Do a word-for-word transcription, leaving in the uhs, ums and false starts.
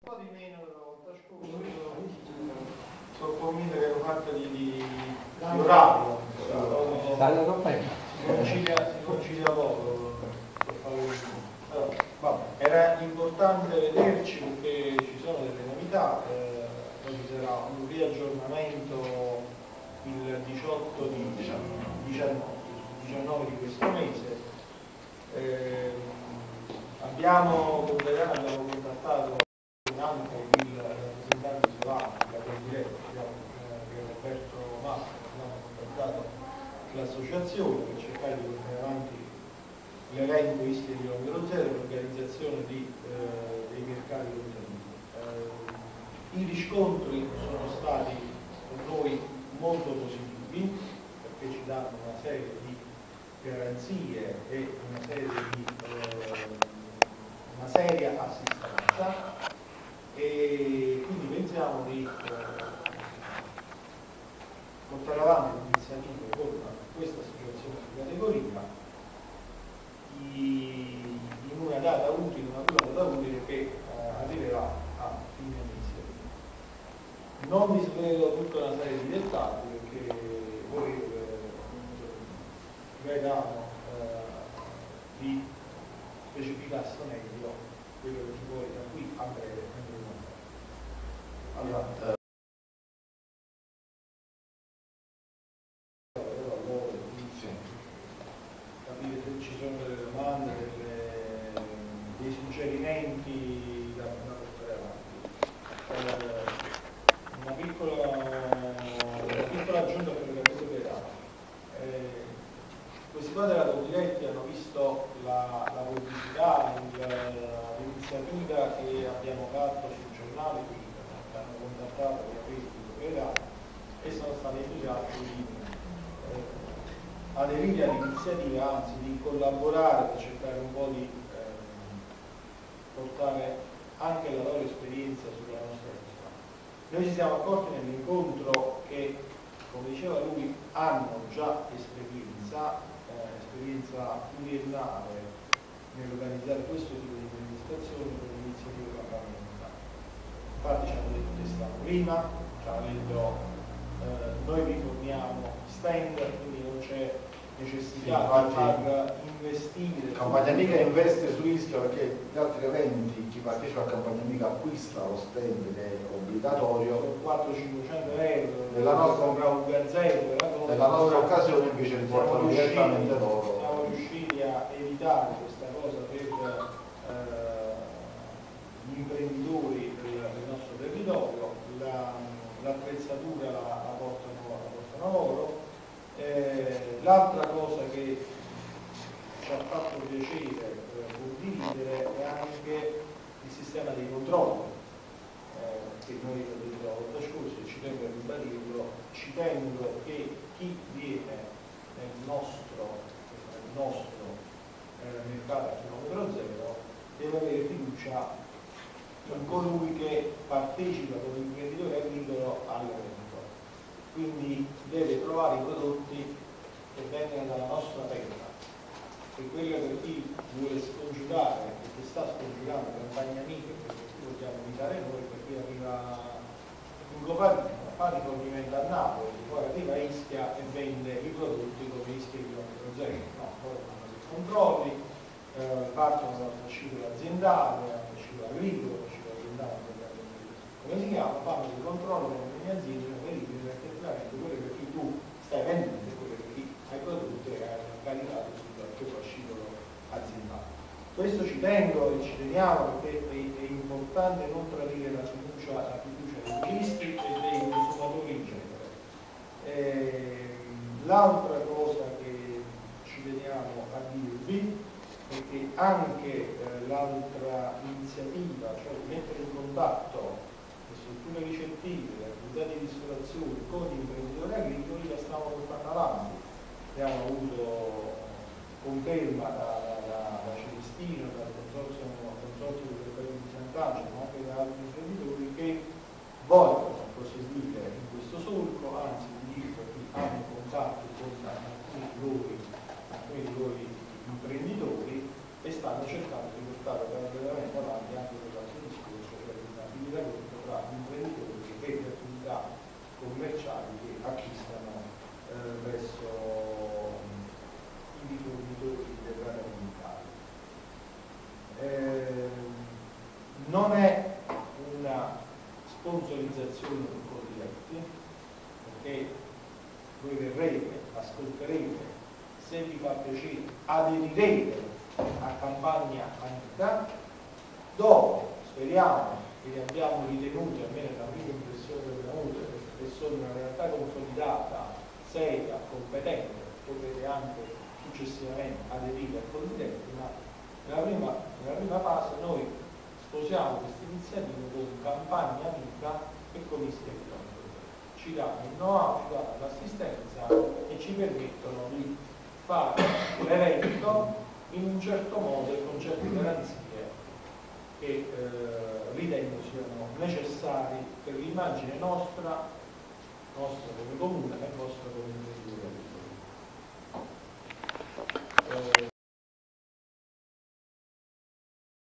po' di meno della volta scorsa, sono convinto che hanno fatto di, di, di orario, si concilia, si concilia poco. Allora, vabbè, era importante vederci perché ci sono delle novità, eh, poi ci sarà un riaggiornamento il diciotto di diciannove di questo mese. Eh, abbiamo, abbiamo contattato anche il rappresentante solano, la Condiretto, che è Roberto Massa, abbiamo contattato l'associazione per cercare di portare avanti l'elenco Ischia chilometro zero, l'organizzazione di, eh, dei mercati contenuti. Eh, I riscontri sono stati per noi molto positivi perché ci danno una serie di garanzie e una serie di eh, una seria assistenza e quindi pensiamo di eh, portare avanti l'iniziativa con questa associazione di categoria in una data utile, una data utile che eh, arriverà a fine mese. Non vi svelo tutta una serie di dettagli perché voi eh, vedranno eh, di specificarsi meglio quello che poi da qui a breve andremo a fare. Allora, eh. Capire se ci sono delle domande, delle, dei suggerimenti da, da portare avanti. Eh, una, piccola, una piccola aggiunta per la proprietà. Eh, questi qua della Condiretti hanno visto la, la pubblicità, l'iniziativa che abbiamo fatto sul giornale, quindi hanno contattato via Facebook proprietà e sono stati entusiasti di eh, aderire all'iniziativa, anzi di collaborare per cercare un po' di eh, portare anche la loro esperienza sulla nostra città. Noi ci siamo accorti nell'incontro che, come diceva lui, hanno già esperienza, eh, esperienza pluriennale nell'organizzare questo tipo di manifestazioni con l'iniziativa campagna. Infatti ci hanno detto che stanno prima, ci hanno detto eh, noi vi forniamo stand, quindi non c'è necessità sì, di far investire. Campagna Amica investe su Ischia perché gli altri eventi, chi partecipa a Campagna Amica acquista lo stand che è obbligatorio. quattrocento cinquecento euro, nella nostra, un gazzetto, nella nostra occasione invece li portano direttamente loro. Siamo riusciti a evitare questa cosa per eh, gli imprenditori del, del nostro territorio, l'attrezzatura la, la, la portano, la portano loro. Eh, l'altra cosa che ci ha fatto piacere eh, condividere è anche il sistema dei controlli, eh, che noi abbiamo detto la volta scorsa e ci tengo a ribadirlo, ci tengo che chi viene nel nostro, nel nostro eh, mercato a chilometro zero deve avere fiducia in colui che partecipa come imprenditore agricolo all'evento. Quindi deve trovare i prodotti che vengono dalla nostra terra. E quello per chi vuole scongiurare e che sta scongiurando Campagna Amica, perché qui vogliamo invitare noi, per chi arriva in Coparino, fa rifornimento a Napoli, poi arriva a Ischia e vende i prodotti come Ischia chilometro zero. No, poi fanno dei controlli, eh, partono dal fascicolo aziendale, dal fascicolo agricolo, dal fascicolo aziendale, come si chiama, fanno dei controlli nelle aziende, verificano effettivamente quello che tu stai vendendo e quello che hai prodotto e hai caricato sul tuo fascicolo aziendale. Questo ci tengo e ci teniamo perché è, è importante non tradire la fiducia, la fiducia dei turisti e dei consumatori in genere. Eh, l'altra cosa che ci teniamo a dirvi è che anche eh, l'altra iniziativa, cioè di mettere in contatto le strutture ricettive, le attività di ristorazione con gli imprenditori agricoli, la stiamo portando avanti. Abbiamo avuto conferma da, da, da Celestino, dal consorzio, consorzio del Mercato di Sant'Angelo, ma anche da altri imprenditori che vogliono proseguire in questo solco, anzi vi dico che hanno contatti con alcuni di voi, alcuni di voi imprenditori e stanno cercando di portare parallelamente avanti anche per l'altro discorso, cioè una una sponsorizzazione dei colletti, perché voi verrete, ascolterete, se vi fa piacere aderirete a Campagna Amica. Dopo speriamo che li abbiamo ritenuti, almeno la prima impressione che abbiamo avuto, che sono una realtà consolidata, seria, competente, potete anche successivamente aderire al Presidente, ma nella prima, nella prima fase noi sposiamo questa iniziativa con Campagna Amica e con Ischia. Ci danno il know-how, ci danno l'assistenza e ci permettono di fare l'evento in un certo modo e con certe garanzie che eh, ritengo siano necessari per l'immagine nostra, nostra come comune e vostra come